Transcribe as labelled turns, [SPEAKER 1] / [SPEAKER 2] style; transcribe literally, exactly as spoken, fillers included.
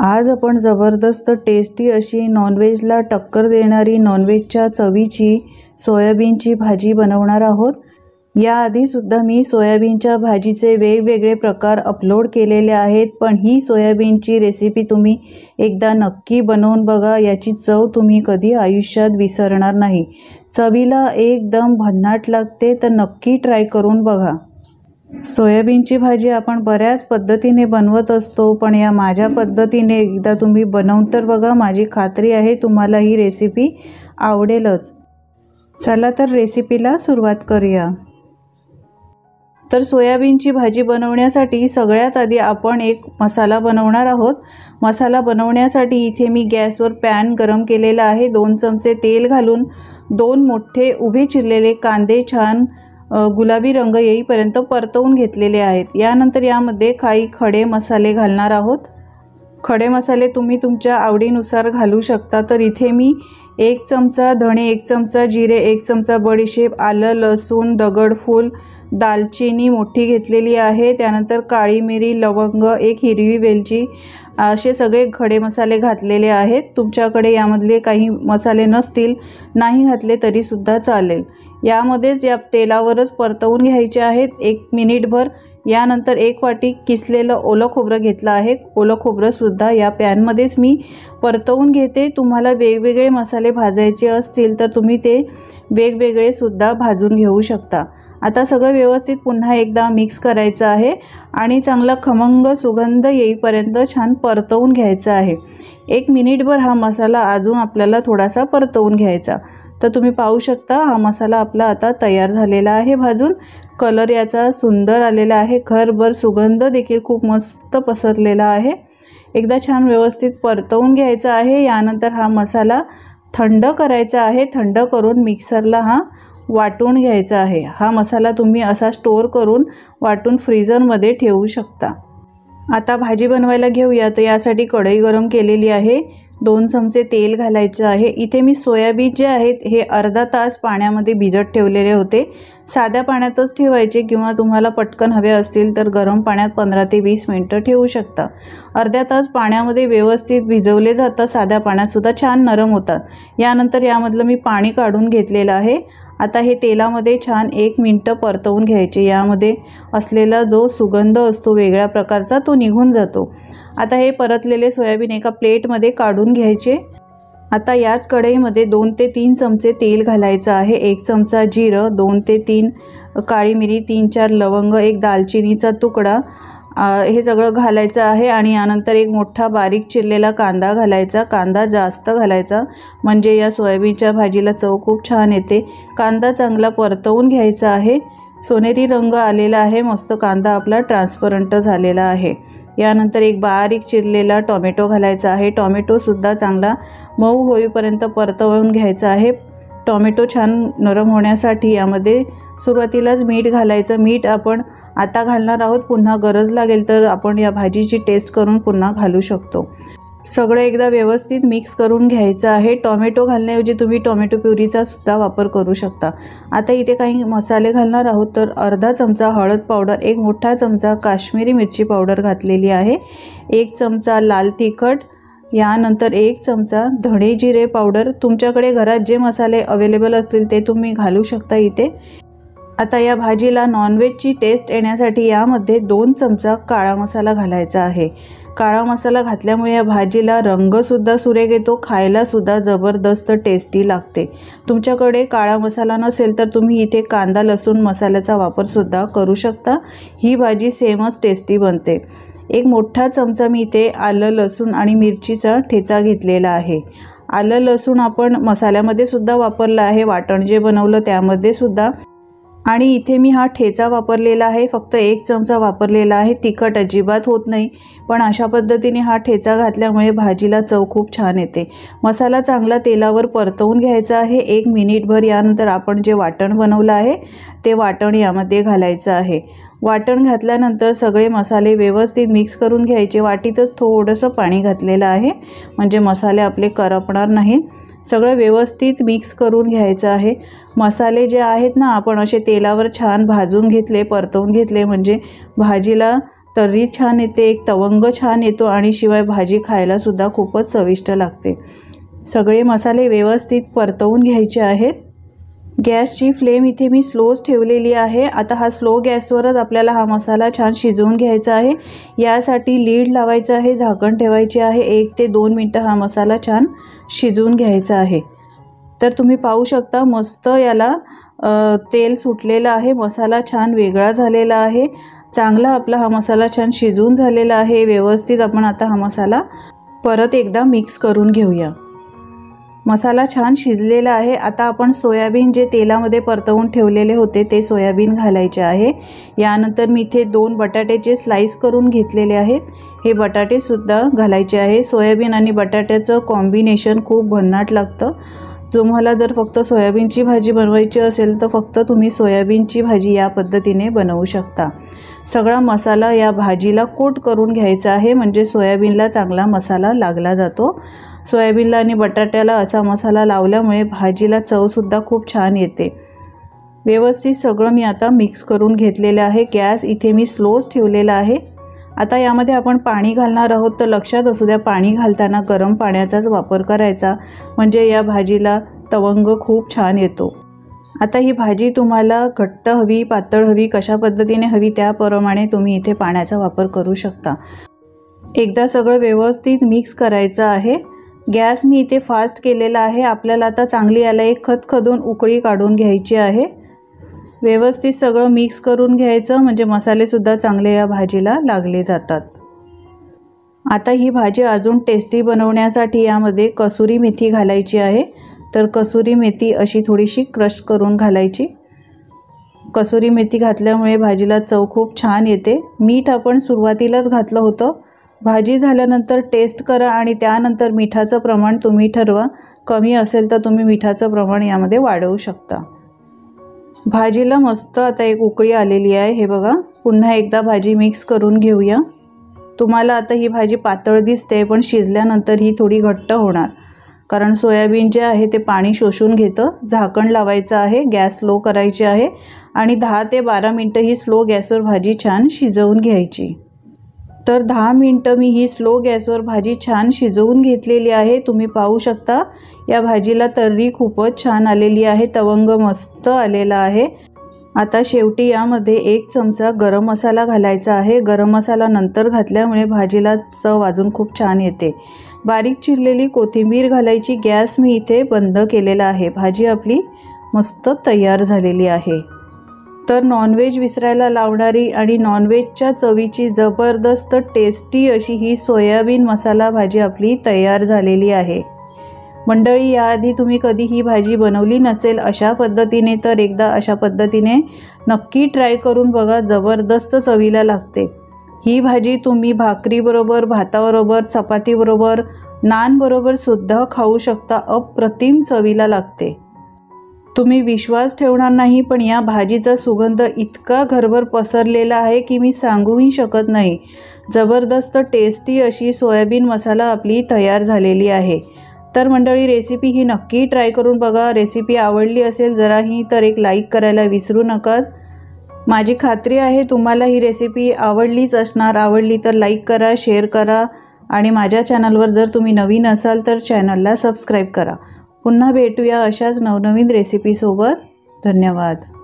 [SPEAKER 1] आज आपण जबरदस्त टेस्टी अशी नॉनव्हेजला टक्कर देणारी नॉनव्हेजच्या चवीची सोयाबीनची भाजी बनवणार आहोत। याआधी सुद्धा मी सोयाबीनच्या भाजीचे वेगवेगळे प्रकार अपलोड केलेले आहेत, पण ही सोयाबीनची रेसिपी तुम्ही एकदा नक्की बनवून बघा। याची चव तुम्ही कधी आयुष्यात विसरणार नाही। चवीला एकदम भन्नाट लागते, तर नक्की ट्राय करून बघा। सोयाबीनची भाजी आपण बऱ्याच पद्धतीने बनवत असतो, पण या माझ्या पद्धतीने एकदा तुम्ही बनवून तर बघा। माझी खात्री आहे तुम्हाला ही रेसिपी आवडेलच। चला तर रेसिपीला सुरुवात करूया। तर सोयाबीनची भाजी बनवण्यासाठी सगळ्यात आधी आपण एक मसाला बनवणार आहोत। मसाला बनवण्यासाठी इथे मी गॅसवर पॅन गरम केलेला आहे। दोन चमचे तेल घालून दोन मोठे उभे चिरलेले कांदे छान गुलाबी रंग येईपर्यंत परतवून घेतलेले आहेत। यानंतर यामध्ये काही खडे मसाले घालणार आहोत। खडे मसाले तुम्ही तुमच्या आवडीनुसार घालू शकता। तर इथे मी एक चमचा धणे, एक चमचा जिरे, एक चमचा बडीशेप, आलं लसूण, दगडफूल, दालचिनी मोठी घेतलेली आहे। त्यानंतर काळी मिरी, लवंग, एक हिरवी वेलची असे सगळे खडे मसाले घातलेले आहेत। तुमच्याकडे यामधले काही मसाले नसतील, नाही घातले तरी सुद्धा चालेल। यामध्येच या तेलावरच परतवून घ्यायचे आहेत एक मिनिटभर। यानंतर एक वाटी किसलेलं ओलं खोबरं घेतलं आहे। ओलं खोबरं सुद्धा या पॅनमध्येच मी परतवून घेते। तुम्हाला वेगवेगळे मसाले भाजायचे असतील तर तुम्ही ते वेगवेगळे सुद्धा भाजून घेऊ शकता। आता सगळं व्यवस्थित पुन्हा एकदा मिक्स करायचं आहे आणि चांगला खमंग सुगंध येईपर्यंत छान परतवून घ्यायचा आहे। एक मिनिटभर हा मसाला अजून आपल्याला थोडासा परतवून घ्यायचा। तर तुम्ही पाहू शकता हा मसाला आपला आता तयार झालेला आहे भाजून। कलर याचा सुंदर आलेला आहे, घरभर सुगंध देखील खूप मस्त पसरलेला आहे। एकदा छान व्यवस्थित परतवून घ्यायचा आहे। यानंतर हा मसाला थंड करायचा आहे। थंड करून मिक्सरला हा वाटून घ्यायचा आहे। हा मसाला तुम्ही असा स्टोर करून वाटून फ्रीजरमध्ये ठेवू शकता। आता भाजी बनवायला घेऊया। तर यासाठी कढई गरम केलेली आहे। दोन चमचे तेल घालायचे आहे। इथे मी सोयाबीन जे आहेत हे अर्धा तास पाण्यामध्ये भिजत ठेवलेले होते। साध्या पाण्यातच ठेवायचे किंवा तुम्हाला पटकन हवे असतील तर गरम पाण्यात पंधरा ते वीस मिनिटं ठेवू शकता। अर्ध्या तास पाण्यामध्ये व्यवस्थित भिजवले जातात, साध्या पाण्यातसुद्धा छान नरम होतात। यानंतर यामधलं मी पाणी काढून घेतलेलं आहे। आता हे तेलामध्ये छान एक मिनटं परतवून घ्यायचे। यामध्ये असलेला जो सुगंध असतो वेगळ्या प्रकारचा तो निघून जातो। आता हे परतलेले सोयाबीन एका प्लेटमध्ये काढून घ्यायचे। आता याच कढईमध्ये दोन ते तीन चमचे तेल घालायचं आहे। एक चमचा जिरं, दोन ते तीन काळी मिरी, तीन चार लवंग, एक दालचिनीचा तुकडा हे सगळं घालायचं आहे। आणि यानंतर एक मोठा बारीक चिरलेला कांदा घालायचा। कांदा जास्त घालायचा म्हणजे या सोयाबीनच्या भाजीला चव खूप छान येते। कांदा चांगला परतवून घ्यायचा आहे। सोनेरी रंग आलेला आहे, मस्त कांदा आपला ट्रान्सपरंट झालेला आहे। यानंतर एक बारीक चिरलेला टोमॅटो घालायचा आहे। टोमॅटोसुद्धा चांगला मऊ होईपर्यंत परतवून घ्यायचा आहे। टोमॅटो छान नरम होण्यासाठी यामध्ये सुरुवातीलाच मीठ घालायचं। मीठ आपण आता घालणार आहोत, पुन्हा गरज लागेल तर आपण या भाजीची टेस्ट करून पुन्हा घालू शकतो। सगळं एकदा व्यवस्थित मिक्स करून घ्यायचं आहे। टोमॅटो घालण्याऐवजी तुम्ही टोमॅटो प्युरीचा सुद्धा वापर करू शकता। आता इथे काही मसाले घालणार आहोत। तर अर्धा चमचा हळद पावडर, एक मोठा चमचा काश्मीरी मिरची पावडर घातलेली आहे, एक चमचा लाल तिखट, यानंतर एक चमचा धणे जिरे पावडर। तुमच्याकडे घरात जे मसाले अवेलेबल असतील ते तुम्ही घालू शकता इथे। आता या भाजीला नॉनव्हेजची टेस्ट येण्यासाठी यामध्ये दोन चमचा काळा मसाला घालायचा आहे। काळा मसाला घातल्यामुळे या भाजीला रंगसुद्धा सुरेख येतो, खायलासुद्धा जबरदस्त टेस्टी लागते। तुमच्याकडे काळा मसाला नसेल तर तुम्ही इथे कांदा लसूण मसाल्याचा वापरसुद्धा करू शकता। ही भाजी सेमच टेस्टी बनते। एक मोठा चमचा मी इथे आलं लसूण आणि मिरचीचा ठेचा घेतलेला आहे। आलं लसूण आपण मसाल्यामध्ये सुद्धा वापरला आहे, वाटण जे बनवलं त्यामध्ये सुद्धा। आणि इथे मी हा ठेचा वापरलेला आहे, फक्त एक चमचा वापरलेला आहे। तिखट अजिबात होत नाही, पण अशा पद्धतीने हा ठेचा घातल्यामुळे भाजीला चव खूप छान येते। मसाला चांगला तेलावर परतवून घ्यायचा आहे एक मिनिटभर। यानंतर आपण जे वाटण बनवलं आहे ते वाटण यामध्ये घालायचं आहे। वाटण घातल्यानंतर सगळे मसाले व्यवस्थित मिक्स करून घ्यायचे। वाटीतच थोडंसं पाणी घातलेलं आहे म्हणजे मसाले आपले करपणार नाहीत। सगळं व्यवस्थित मिक्स करून घ्यायचं आहे। मसाले जे आहेत ना आपण असे तेलावर छान भाजून घेतले, परतवून घेतले म्हणजे भाजीला तर्री छान येते, एक तवंग छान येतो आणि शिवाय भाजी खायलासुद्धा खूपच चविष्ट लागते। सगळे मसाले व्यवस्थित परतवून घ्यायचे आहेत। गॅसची फ्लेम इथे मी स्लोच ठेवलेली आहे। आता हा स्लो गॅसवरच आपल्याला हा मसाला छान शिजवून घ्यायचा आहे। यासाठी लीड लावायचं आहे, झाकण ठेवायचे आहे। एक ते दोन मिनटं हा मसाला छान शिजवून घ्यायचा आहे। तर तुम्ही पाहू शकता मस्त याला तेल सुटलेलं आहे, मसाला छान वेगळा झालेला आहे। चांगला आपला हा मसाला छान शिजवून झालेला आहे। व्यवस्थित आपण आता हा मसाला परत एकदा मिक्स करून घेऊया। मसाला छान शिजलेला आहे। आता आपण सोयाबीन जे तेलामध्ये परतवून ठेवलेले होते ते सोयाबीन घालायचे आहे। यानंतर मी इथे दोन बटाट्याचे स्लाइस करून घेतलेले आहेत, हे बटाटे सुद्धा घालायचे आहे। सोयाबीन आणि बटाट्याचं कॉम्बिनेशन खूप भन्नाट लागतं। तुम्हाला जर फक्त सोयाबीनची भाजी बनवायची असेल तर फक्त तुम्ही सोयाबीनची भाजी या पद्धतीने बनवू शकता। सगळा मसाला या भाजीला कोट करून घ्यायचा आहे, म्हणजे सोयाबीनला चांगला मसाला लागला जातो। सोयाबीनला आणि बटाट्याला असा मसाला लावल्यामुळे भाजीला चवसुद्धा खूप छान येते। व्यवस्थित सगळं मी आता मिक्स करून घेतलेलं आहे। गॅस इथे मी स्लोच ठेवलेला आहे। आता यामध्ये आपण पाणी घालणार आहोत, तर लक्षात असू द्या पाणी घालताना गरम पाण्याचाच वापर करायचा, म्हणजे या भाजीला तवंग खूप छान येतो। आता ही भाजी तुम्हाला घट्ट हवी, पातळ हवी, कशा पद्धतीने हवी त्याप्रमाणे तुम्ही इथे पाण्याचा वापर करू शकता। एकदा सगळं व्यवस्थित मिक्स करायचं आहे। गॅस मी इथे फास्ट केलेला आहे। आपल्याला आता चांगली याला एक खदखदून उकळी काढून घ्यायची आहे। व्यवस्थित सगळं मिक्स करून घ्यायचं, म्हणजे मसालेसुद्धा चांगले या भाजीला लागले जातात। आता ही भाजी अजून टेस्टी बनवण्यासाठी यामध्ये कसुरी मेथी घालायची आहे। तर कसुरी मेथी अशी थोडीशी क्रश करून घालायची। कसुरी मेथी घातल्यामुळे भाजीला चव खूप छान येते। मीठ आपण सुरुवातीलाच घातलं होतं। भाजी झाल्यानंतर टेस्ट करा आणि त्यानंतर मिठाचं प्रमाण तुम्ही ठरवा। कमी असेल तर तुम्ही मिठाचं प्रमाण यामध्ये वाढवू शकता। भाजीला मस्त आता एक उकळी आलेली आहे, हे बघा। पुन्हा एकदा भाजी मिक्स करून घेऊया। तुम्हाला आता ही भाजी पातळ दिसते, पण शिजल्यानंतर ही थोडी घट्ट होणार, कारण सोयाबीन जे आहे ते पाणी शोषून घेतं। झाकण लावायचं आहे, गॅस स्लो करायची आहे आणि दहा ते बारा मिनटं ही स्लो गॅसवर भाजी छान शिजवून घ्यायची। तर दहा मिनटं मी ही स्लो गॅसवर भाजी छान शिजवून घेतलेली आहे। तुम्ही पाहू शकता या भाजीला तर्री खूपच छान आलेली आहे, तवंग मस्त आलेला आहे। आता शेवटी यामध्ये एक चमचा गरम मसाला घालायचा आहे। गरम मसाला नंतर घातल्यामुळे भाजीला चव अजून खूप छान येते। बारीक चिरलेली कोथिंबीर घालायची। गॅस मी इथे बंद केलेला आहे। भाजी आपली मस्त तयार झालेली आहे। तर नॉनव्हेज विसरायला लावणारी आणि नॉनव्हेजच्या चवीची जबरदस्त टेस्टी अशी ही सोयाबीन मसाला भाजी आपली तयार झालेली आहे। मंडळी, याआधी तुम्ही कधी ही भाजी बनवली नसेल अशा पद्धतीने, तर एकदा अशा पद्धतीने नक्की ट्राय करून बघा, जबरदस्त चवीला लागते। ही भाजी तुम्ही भाकरीबरोबर, भाताबरोबर, चपातीबरोबर, नानबरोबर सुद्धा खाऊ शकता। अप्रतिम चवीला लागते। तुम्ही विश्वास ठेवणार नाही, पण या भाजीचा सुगंध इतका घरभर पसरलेला आहे की मी सांगूही शकत नाही। जबरदस्त टेस्टी अशी सोयाबीन मसाला आपली तयार झालेली आहे। तर मंडळी, रेसिपी ही नक्की ट्राय करून बघा। रेसिपी आवडली असेल जराही तर एक लाईक करायला विसरू नका। माझी खात्री आहे तुम्हाला ही रेसिपी आवडलीच असणार। आवडली तर लाईक करा, शेअर करा आणि माझ्या चॅनलवर जर तुम्ही नवीन असाल तर चॅनलला सबस्क्राईब करा। पुन्हा भेटूया अशाच नवनवीन रेसिपीसोबत। धन्यवाद।